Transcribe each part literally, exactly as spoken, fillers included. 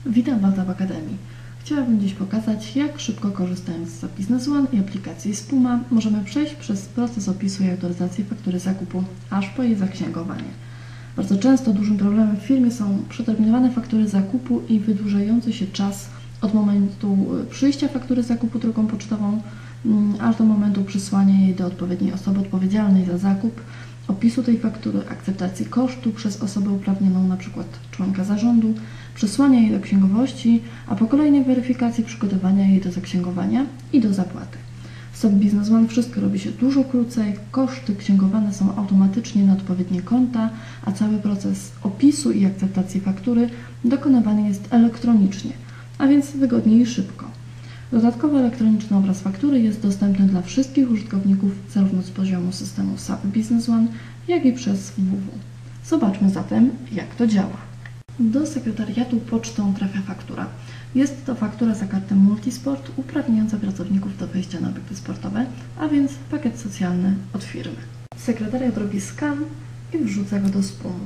Witam Was w Akademii. Chciałabym dziś pokazać, jak szybko korzystając z Business One i aplikacji Spuma możemy przejść przez proces opisu i autoryzacji faktury zakupu, aż po jej zaksięgowanie. Bardzo często dużym problemem w firmie są przeterminowane faktury zakupu i wydłużający się czas od momentu przyjścia faktury zakupu drogą pocztową, aż do momentu przysłania jej do odpowiedniej osoby odpowiedzialnej za zakup, opisu tej faktury, akceptacji kosztu przez osobę uprawnioną, np. członka zarządu, przesłania jej do księgowości, a po kolejnej weryfikacji przygotowania jej do zaksięgowania i do zapłaty. W S A P Business One wszystko robi się dużo krócej, koszty księgowane są automatycznie na odpowiednie konta, a cały proces opisu i akceptacji faktury dokonywany jest elektronicznie, a więc wygodniej i szybko. Dodatkowo elektroniczny obraz faktury jest dostępny dla wszystkich użytkowników zarówno z poziomu systemu S A P Business One, jak i przez w w w. Zobaczmy zatem, jak to działa. Do sekretariatu pocztą trafia faktura. Jest to faktura za kartę Multisport uprawniająca pracowników do wejścia na obiekty sportowe, a więc pakiet socjalny od firmy. Sekretariat robi skan i wrzuca go do Spumu.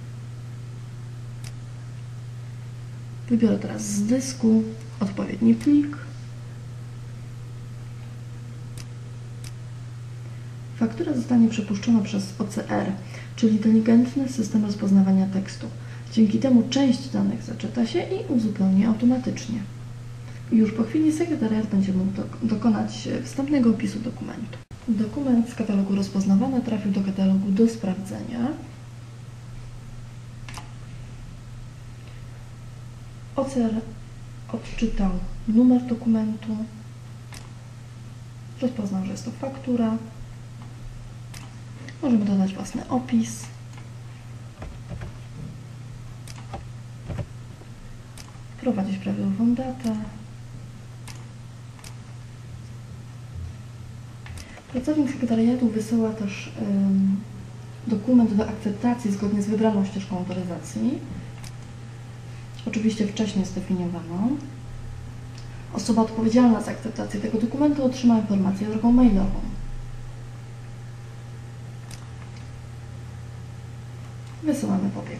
Wybiorę teraz z dysku odpowiedni plik. Faktura zostanie przepuszczona przez O C R, czyli inteligentny system rozpoznawania tekstu. Dzięki temu część danych zaczyta się i uzupełni automatycznie. Już po chwili sekretariat będzie mógł dokonać wstępnego opisu dokumentu. Dokument z katalogu rozpoznawane trafił do katalogu do sprawdzenia. O C R odczytał numer dokumentu, rozpoznał, że jest to faktura. Możemy dodać własny opis. Wprowadzić prawidłową datę. Pracownik sekretariatu wysyła też ym, dokument do akceptacji zgodnie z wybraną ścieżką autoryzacji. Oczywiście wcześniej zdefiniowaną. Osoba odpowiedzialna za akceptację tego dokumentu otrzyma informację drogą mailową. Wysyłamy pobieg.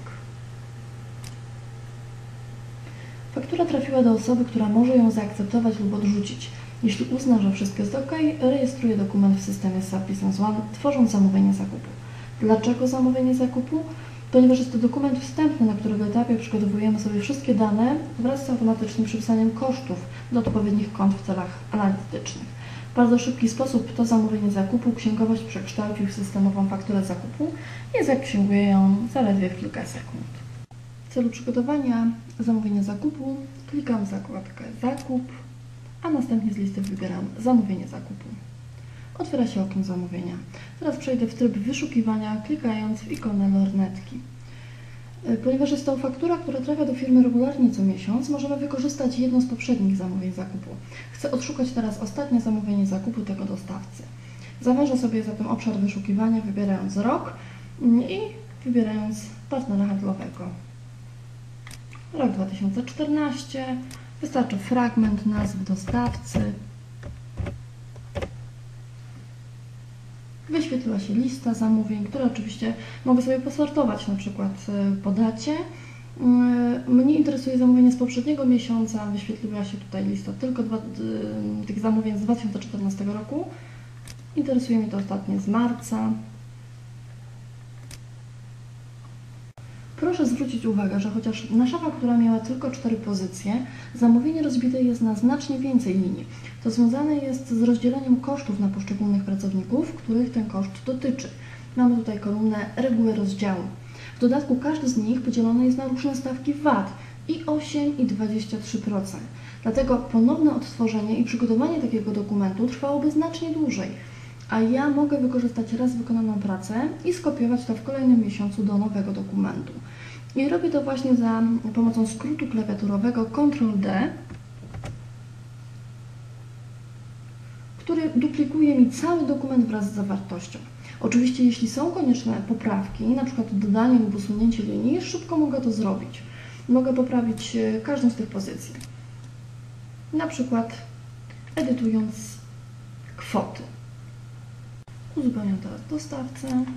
Faktura trafiła do osoby, która może ją zaakceptować lub odrzucić. Jeśli uzna, że wszystko jest ok, rejestruje dokument w systemie S A P Business One, tworząc zamówienie zakupu. Dlaczego zamówienie zakupu? Ponieważ jest to dokument wstępny, na którego etapie przygotowujemy sobie wszystkie dane wraz z automatycznym przypisaniem kosztów do odpowiednich kont w celach analitycznych. W bardzo szybki sposób to zamówienie zakupu księgowość przekształcił w systemową fakturę zakupu i zaksięguje ją zaledwie w kilka sekund. W celu przygotowania zamówienia zakupu klikam w zakładkę Zakup, a następnie z listy wybieram Zamówienie zakupu. Otwiera się okno zamówienia. Teraz przejdę w tryb wyszukiwania, klikając w ikonę lornetki. Ponieważ jest to faktura, która trafia do firmy regularnie co miesiąc, możemy wykorzystać jedno z poprzednich zamówień zakupu. Chcę odszukać teraz ostatnie zamówienie zakupu tego dostawcy. Zawężę sobie zatem obszar wyszukiwania, wybierając rok i wybierając partnera handlowego. Rok dwa tysiące czternasty. Wystarczy fragment nazwy dostawcy. Wyświetliła się lista zamówień, które oczywiście mogę sobie posortować, na przykład po dacie. Mnie interesuje zamówienie z poprzedniego miesiąca. Wyświetliła się tutaj lista tylko dwa, tych zamówień z dwa tysiące czternastego roku. Interesuje mnie to ostatnie z marca. Proszę zwrócić uwagę, że chociaż nasza faktura miała tylko cztery pozycje, zamówienie rozbite jest na znacznie więcej linii. To związane jest z rozdzieleniem kosztów na poszczególnych pracowników, których ten koszt dotyczy. Mamy tutaj kolumnę reguły rozdziału. W dodatku każdy z nich podzielony jest na różne stawki V A T i osiem i dwadzieścia trzy procent. Dlatego ponowne odtworzenie i przygotowanie takiego dokumentu trwałoby znacznie dłużej. A ja mogę wykorzystać raz wykonaną pracę i skopiować to w kolejnym miesiącu do nowego dokumentu. I robię to właśnie za pomocą skrótu klawiaturowego kontrol D, który duplikuje mi cały dokument wraz z zawartością. Oczywiście jeśli są konieczne poprawki, na przykład dodanie lub usunięcie linii, szybko mogę to zrobić. Mogę poprawić każdą z tych pozycji. Na przykład edytując kwoty. Uzupełniam teraz dostawcę.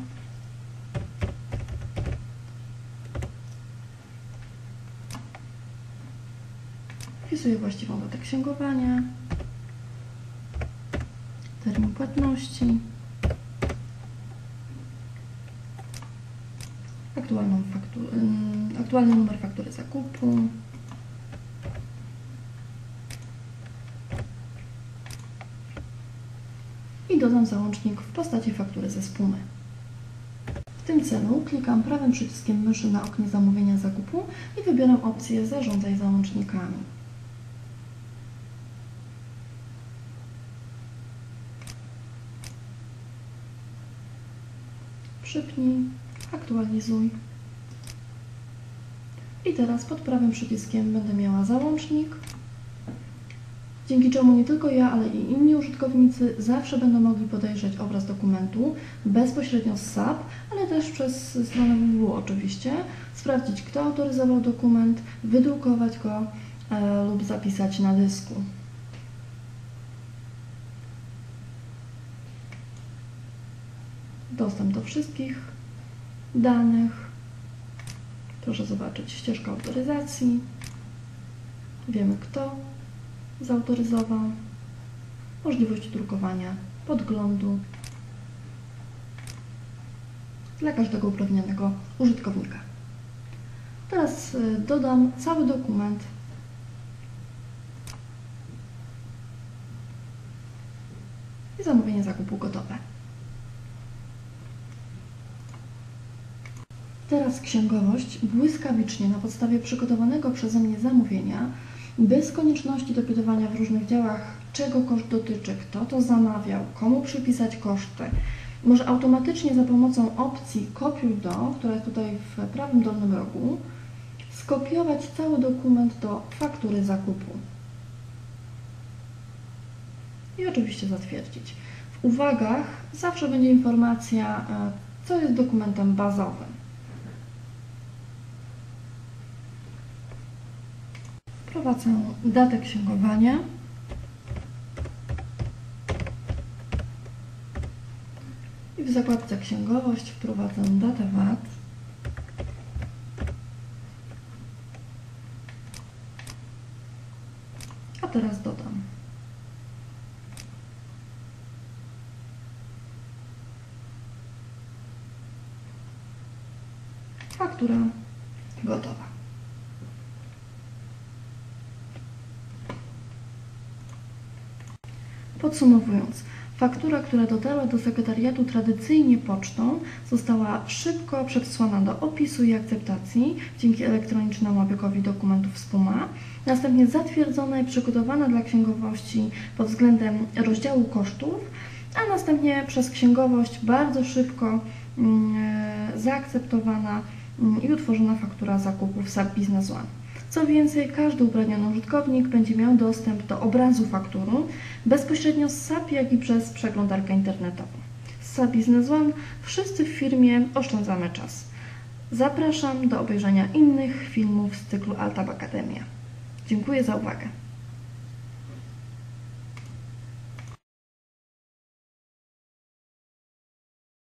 Wpisuję właściwą datę księgowania, termin płatności, aktualną faktu aktualny numer faktury zakupu, i dodam załącznik w postaci faktury ze Spumy. W tym celu klikam prawym przyciskiem myszy na oknie zamówienia zakupu i wybieram opcję Zarządzaj załącznikami. Przypnij, aktualizuj. I teraz pod prawym przyciskiem będę miała załącznik, dzięki czemu nie tylko ja, ale i inni użytkownicy zawsze będą mogli podejrzeć obraz dokumentu bezpośrednio z S A P, ale też przez stronę www oczywiście, sprawdzić, kto autoryzował dokument, wydrukować go e, lub zapisać na dysku. Dostęp do wszystkich danych. Proszę zobaczyć ścieżkę autoryzacji. Wiemy, kto zautoryzował. Możliwość drukowania podglądu dla każdego uprawnionego użytkownika. Teraz dodam cały dokument i zamówienie zakupu gotowe. Teraz księgowość błyskawicznie na podstawie przygotowanego przeze mnie zamówienia, bez konieczności dopytywania w różnych działach, czego koszt dotyczy, kto to zamawiał, komu przypisać koszty, może automatycznie za pomocą opcji Kopiuj do, która jest tutaj w prawym dolnym rogu, skopiować cały dokument do faktury zakupu. I oczywiście zatwierdzić. W uwagach zawsze będzie informacja, co jest dokumentem bazowym. Wprowadzę datę księgowania i w zakładce Księgowość wprowadzę datę V A T, a teraz dodam faktura gotowa. Podsumowując, faktura, która dotarła do sekretariatu tradycyjnie pocztą, została szybko przesłana do opisu i akceptacji dzięki elektronicznemu obiegowi dokumentów Spuma, następnie zatwierdzona i przygotowana dla księgowości pod względem rozdziału kosztów, a następnie przez księgowość bardzo szybko mm, zaakceptowana mm, i utworzona faktura zakupu w S A P Business One. Co więcej, każdy uprawniony użytkownik będzie miał dostęp do obrazu faktury bezpośrednio z S A P, jak i przez przeglądarkę internetową. Z S A P Business One wszyscy w firmie oszczędzamy czas. Zapraszam do obejrzenia innych filmów z cyklu Altab Akademia. Dziękuję za uwagę.